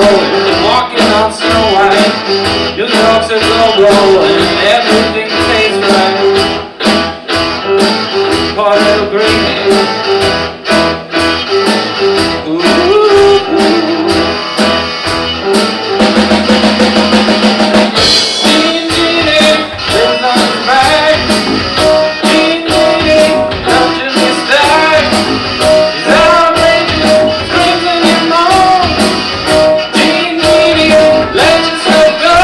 walking on Snow White. New York's a go-go and everything tastes right. Poor little Greenie. Jean Genie lives on his back. Jean Genie comes to his stack. He's outrageous, screams in your moan. Jean Genie, let yourself go.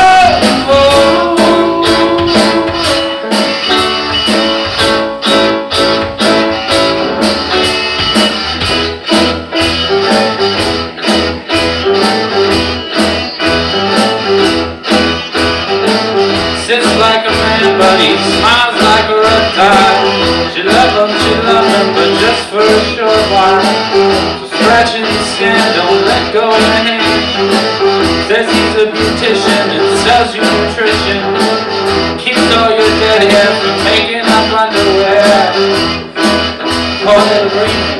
Sits like a man, but he smiles like a reptile. She loved him, but just for a short while. So scratching his skin, don't let go of your hand. Says he's a beautician and sells you nutrition. Keeps all your dead hair from making up underwear. Poor little Greenie.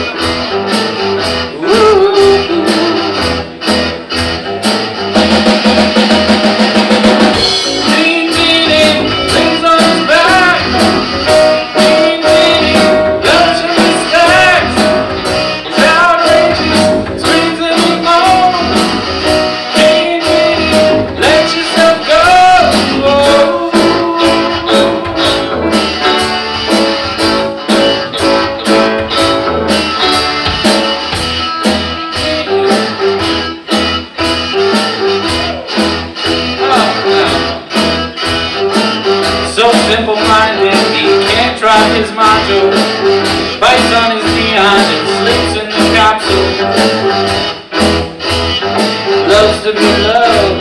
So simple-minded, he can't drive his mojo. Bites on his behind and sleeps in the capsule. Loves to be loved.